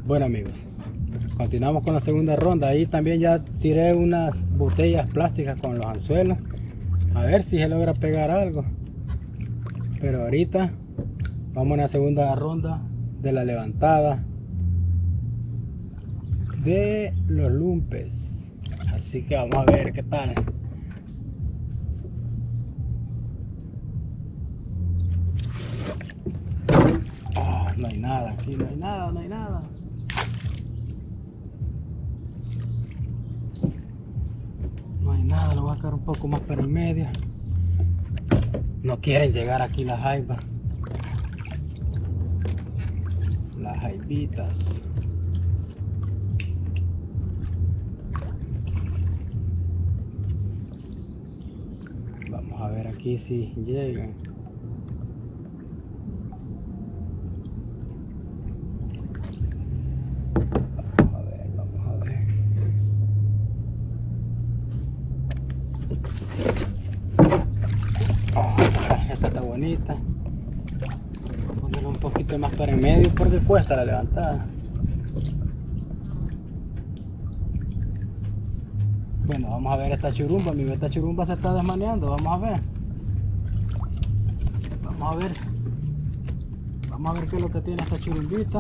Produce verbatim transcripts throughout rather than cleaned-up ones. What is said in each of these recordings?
Bueno amigos, continuamos con la segunda ronda. Ahí también ya tiré unas botellas plásticas con los anzuelos, a ver si se logra pegar algo. Pero ahorita vamos a la segunda ronda de la levantada de los lumpes. Así que vamos a ver qué tal. Oh, no hay nada aquí, no hay nada, no hay nada. No hay nada, lo voy a sacar un poco más para el medio. No quieren llegar aquí las jaivas. Las jaivitas. Vamos a ver aquí si llegan. Vamos a ver, vamos a ver. Oh, esta está bonita. Voy a ponerlo un poquito más para el medio porque cuesta la levantada. Bueno, vamos a ver esta churumba, amigo. Esta churumba se está desmaneando. Vamos a ver. Vamos a ver. Vamos a ver qué es lo que tiene esta churumbita.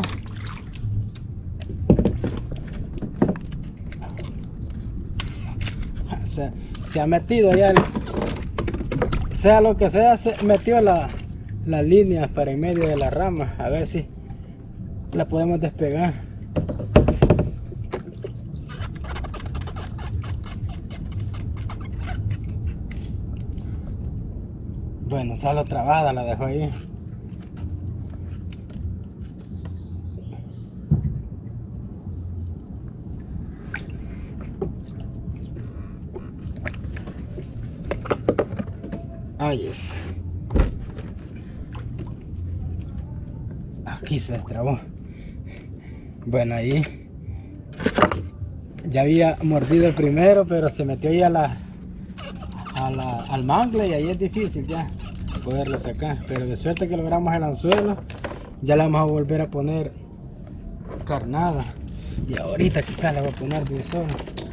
Se, se ha metido ya, el, sea lo que sea, se metió la, las líneas para en medio de la rama. A ver si la podemos despegar. Bueno, solo trabada, la dejo ahí. Ahí es. Aquí se destrabó. Bueno, ahí ya había mordido el primero, pero se metió ahí a la, a la, al mangle, y ahí es difícil ya poderlo sacar. Pero de suerte que logramos el anzuelo, ya le vamos a volver a poner carnada. Y ahorita quizás le voy a poner de un solo.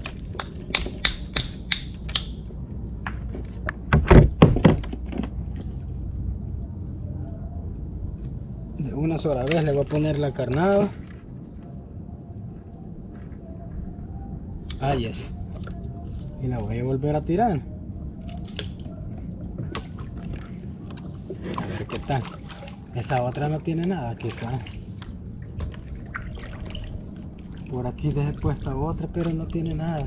De una sola vez le voy a poner la carnada. Ahí es. Y la voy a volver a tirar. A ver qué tal. Esa otra no tiene nada, quizás. Por aquí dejé puesta otra, pero no tiene nada.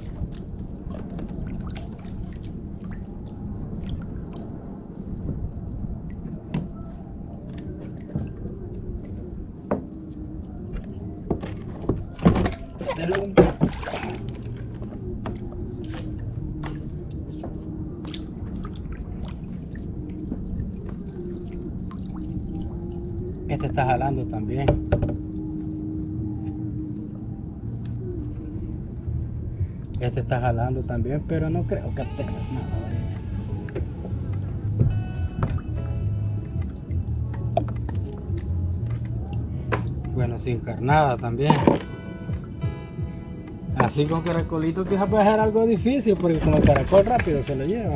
Este está jalando también. Este está jalando también, pero no creo que tenga nada ahorita. Bueno, sin carnada también. Así con caracolito quizás puede ser algo difícil, porque con el caracol rápido se lo lleva.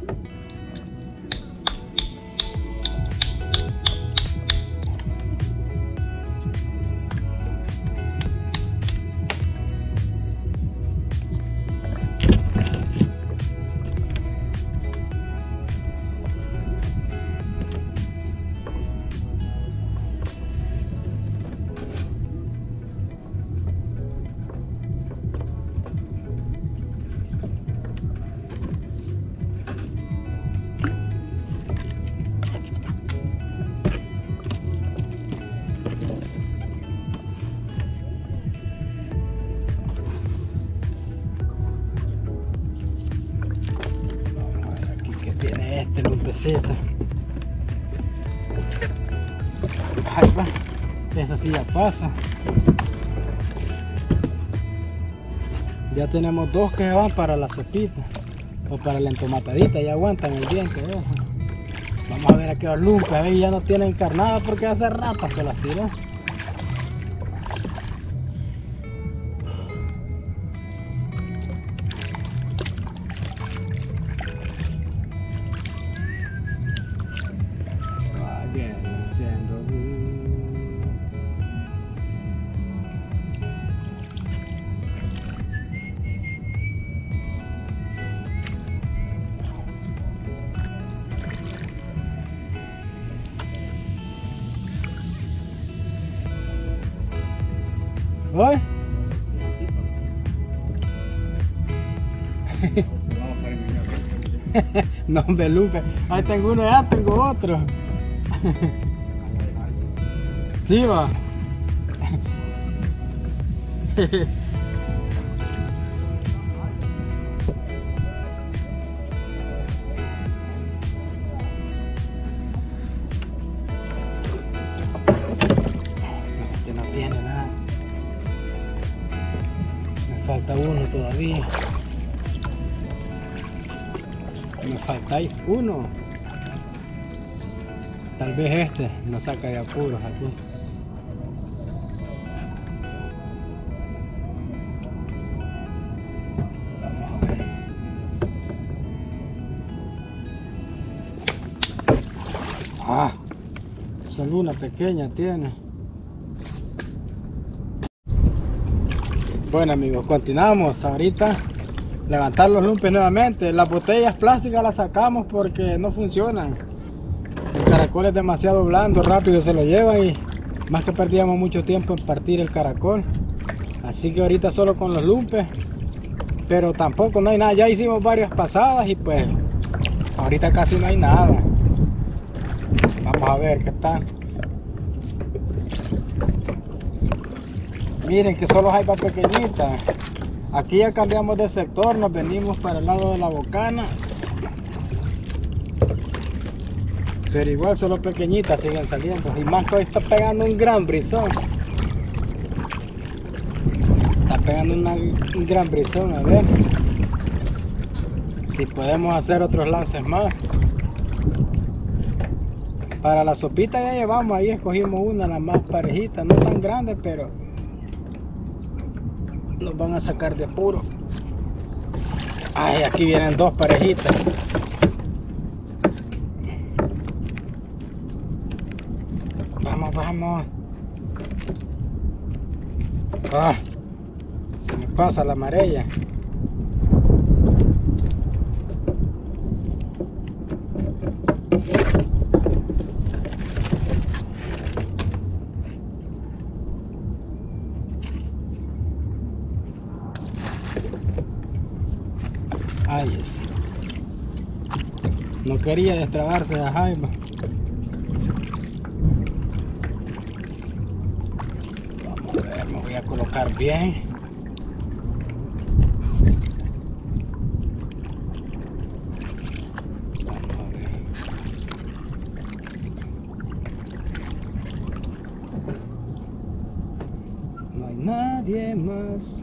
Tiene este lumpeceta. Ahí va. Esa sí ya pasa. Ya tenemos dos que van para la sopita o para la entomatadita, ya aguantan el diente eso. Vamos a ver a qué lumpes, a ver, ya no tienen carnada porque hace rato que las tiré. ¿Hoy? No, hombre, Lupe. Ahí tengo uno, ya tengo otro. Sí, va. Este no tiene nada. Me falta uno todavía. Me faltáis uno. Tal vez este nos saca de apuros aquí. Vamos a ver. Ah, solo una pequeña tiene. Bueno amigos, continuamos ahorita. Levantar los lumpes nuevamente. Las botellas plásticas las sacamos porque no funcionan. El caracol es demasiado blando, rápido se lo llevan y más que perdíamos mucho tiempo en partir el caracol. Así que ahorita solo con los lumpes, pero tampoco no hay nada. Ya hicimos varias pasadas y pues ahorita casi no hay nada. Vamos a ver qué tal. Miren que solo hay para pequeñitas. Aquí ya cambiamos de sector, nos venimos para el lado de la bocana. Pero igual solo pequeñitas siguen saliendo. Y más que hoy está pegando un gran brisón. Está pegando una, un gran brisón, a ver. Si podemos hacer otros lances más. Para la sopita ya llevamos, ahí escogimos una, la más parejita. No tan grande, pero nos van a sacar de apuro. Ay, aquí vienen dos parejitas. Vamos, vamos. Ah, se me pasa la marea. Ahí es. No quería destrabarse la jaiba. Vamos a ver, me voy a colocar bien. Vamos a ver. No hay nadie más.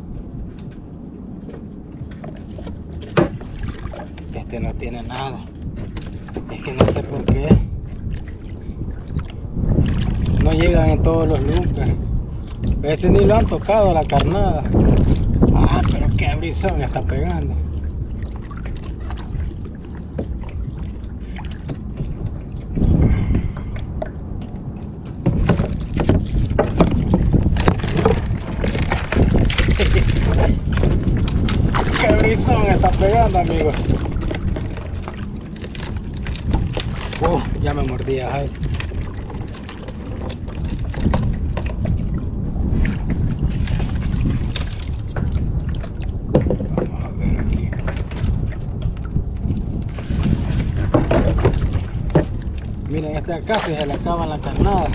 Este no tiene nada. Es que no sé por qué. No llegan en todos los lumpes. Ese ni lo han tocado a la carnada. Ah, pero qué brisón está pegando. Qué brisón está pegando, amigos. Oh, ya me mordía, ay. Vamos a ver aquí. Miren, este acá se le acaba la carnada.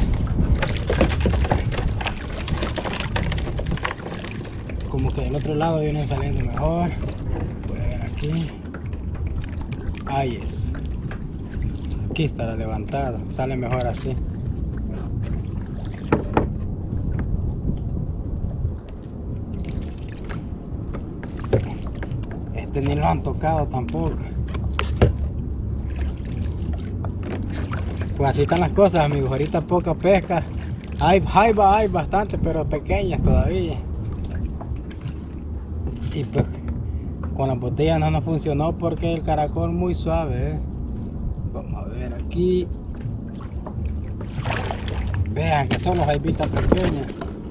Como que del otro lado vienen saliendo mejor. Voy a ver aquí. Ahí es. Aquí está la levantada, sale mejor así. Este ni lo han tocado tampoco. Pues así están las cosas, amigos. Ahorita poca pesca. Hay jaiba, hay bastante, pero pequeñas todavía. Y pues con las botellas no nos funcionó porque el caracol muy suave, ¿eh? Vamos a ver aquí. Vean que son las jaibitas pequeñas.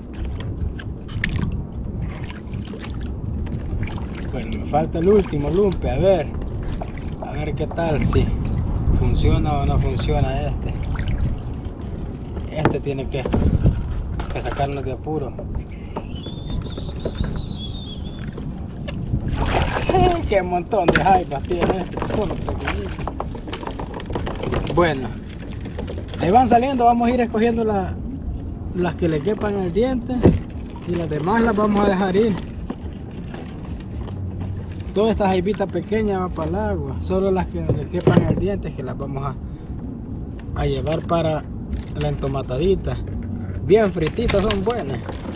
Bueno, me falta el último lumpe, a ver. A ver qué tal, si funciona o no funciona este. Este tiene que, que sacarnos de apuro. Qué montón de jaibas tiene este, solo pequeñito. Bueno, ahí van saliendo, vamos a ir escogiendo la, las que le quepan el diente y las demás las vamos a dejar ir. Todas estas jaibitas pequeñas van para el agua, solo las que le quepan el diente que las vamos a, a llevar para la entomatadita. Bien frititas, son buenas.